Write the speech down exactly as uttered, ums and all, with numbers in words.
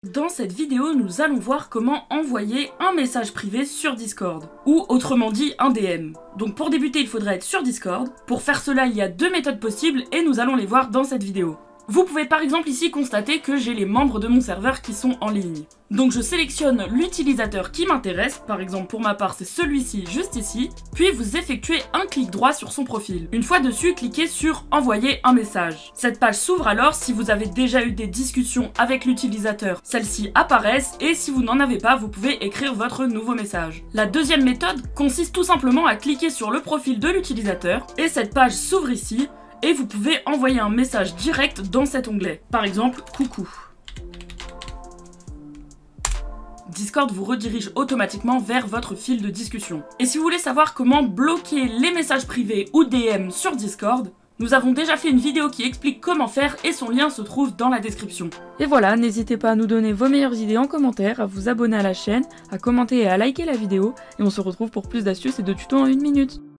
Dans cette vidéo, nous allons voir comment envoyer un message privé sur Discord, ou autrement dit un D M. Donc pour débuter, il faudra être sur Discord. Pour faire cela, il y a deux méthodes possibles et nous allons les voir dans cette vidéo. Vous pouvez par exemple ici constater que j'ai les membres de mon serveur qui sont en ligne. Donc je sélectionne l'utilisateur qui m'intéresse, par exemple pour ma part c'est celui-ci juste ici, puis vous effectuez un clic droit sur son profil. Une fois dessus, cliquez sur envoyer un message. Cette page s'ouvre alors si vous avez déjà eu des discussions avec l'utilisateur. Celles-ci apparaissent et si vous n'en avez pas, vous pouvez écrire votre nouveau message. La deuxième méthode consiste tout simplement à cliquer sur le profil de l'utilisateur et cette page s'ouvre ici. Et vous pouvez envoyer un message direct dans cet onglet. Par exemple, coucou. Discord vous redirige automatiquement vers votre fil de discussion. Et si vous voulez savoir comment bloquer les messages privés ou D M sur Discord, nous avons déjà fait une vidéo qui explique comment faire et son lien se trouve dans la description. Et voilà, n'hésitez pas à nous donner vos meilleures idées en commentaire, à vous abonner à la chaîne, à commenter et à liker la vidéo, et on se retrouve pour plus d'astuces et de tutos en une minute.